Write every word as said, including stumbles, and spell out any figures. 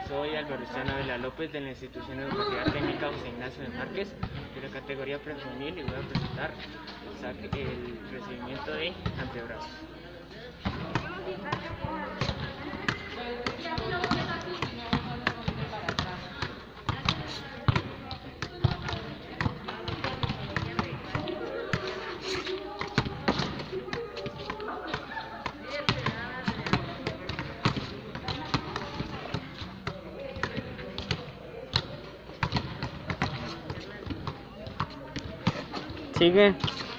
Soy Alberto Vela López de la Institución Educativa Técnica José Ignacio de Márquez de la categoría prejuvenil y voy a presentar el recibimiento de antebrazos. Sigue.